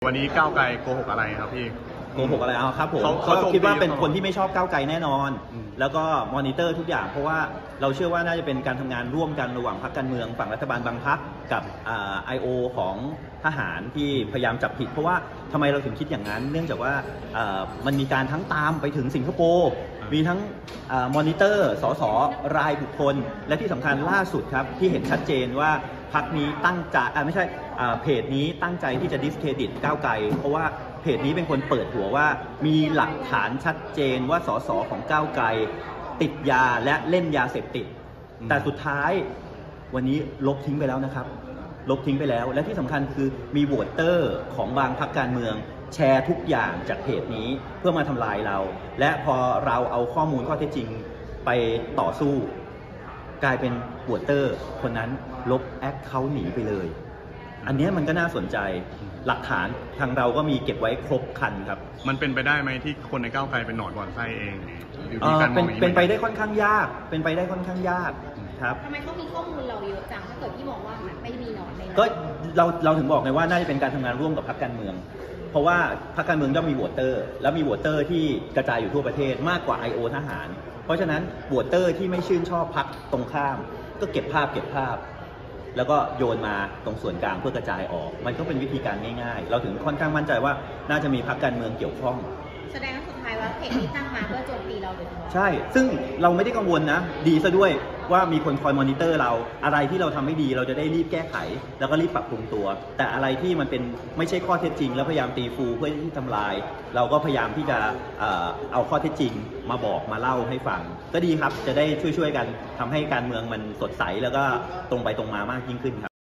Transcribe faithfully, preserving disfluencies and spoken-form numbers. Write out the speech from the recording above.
วันนี้ก้าวไกลโกหกอะไรครับพี่โกหกอะไรเอาครับผมก็คิดว่าเป็นคนที่ไม่ชอบก้าวไกลแน่นอนแล้วก็มอนิเตอร์ทุกอย่างเพราะว่าเราเชื่อว่าน่าจะเป็นการทำงานร่วมกันระหว่างพรรคการเมืองฝั่งรัฐบาลบางพรรคกับไอโอของทหารที่พยายามจับผิดเพราะว่าทำไมเราถึงคิดอย่างนั้นเนื่องจากว่ามันมีการทั้งตามไปถึงสิงคโปร์มีทั้งมอนิเตอร์สสรายบุคคลและที่สำคัญล่าสุดครับที่เห็นชัดเจนว่าพรรคนี้ตั้งใจไม่ใช่เพจนี้ตั้งใจที่จะดิสเครดิตก้าวไกลเพราะว่าเพจนี้เป็นคนเปิดหัวว่ามีหลักฐานชัดเจนว่าสสของก้าวไกลติดยาและเล่นยาเสพติดแต่สุดท้ายวันนี้ลบทิ้งไปแล้วนะครับลบทิ้งไปแล้วและที่สำคัญคือมีโหวตเตอร์ของบางพรรคการเมืองแชร์ทุกอย่างจากเพจนี้เพื่อมาทำลายเราและพอเราเอาข้อมูลข้อเท็จจริงไปต่อสู้กลายเป็นโหวตเตอร์คนนั้นลบแอคเขาหนีไปเลยอันนี้มันก็น่าสนใจหลักฐานทางเราก็มีเก็บไว้ครบครันครับมันเป็นไปได้ไหมที่คนในก้าวไกลเป็นหนอนบ่อนไส้เองเป็นเป็นไปได้ค่อนข้างยากเป็นไปได้ค่อนข้างยากครับทำไมเขามีข้อมูลเราเยอะจังถ้าเกิดที่บอกว่ามันไม่มีหนอนในก็เราเราถึงบอกไงว่าน่าจะเป็นการทำงานร่วมกับพรรคการเมืองเพราะว่าพรรคการเมืองย่อมมีโหวตเตอร์แล้วมีโหวตเตอร์ที่กระจายอยู่ทั่วประเทศมากกว่า ไอ โอ ทหารเพราะฉะนั้นโหวตเตอร์ที่ไม่ชื่นชอบพรรคตรงข้ามก็เก็บภาพเก็บภาพแล้วก็โยนมาตรงส่วนกลางเพื่อกระจายออกมันก็เป็นวิธีการง่ายๆเราถึงค่อนข้างมั่นใจว่าน่าจะมีพรรคการเมืองเกี่ยวข้องแสดงว่าสุดท้ายว่าเพจนี้ตั้งมาเพื่อโจมตีเราโดยเฉพาะใช่ซึ่งเราไม่ได้กังวลนะดีซะด้วยว่ามีคนคอยมอนิเตอร์เราอะไรที่เราทำไม่ดีเราจะได้รีบแก้ไขแล้วก็รีบปรับปรุงตัวแต่อะไรที่มันเป็นไม่ใช่ข้อเท็จจริงแล้วพยายามตีฟูเพื่อที่ทำลายเราก็พยายามที่จะเอาข้อเท็จจริงมาบอกมาเล่าให้ฟังก็ดีครับจะได้ช่วยๆกันทำให้การเมืองมันสดใสแล้วก็ตรงไปตรงมามากยิ่งขึ้นครับ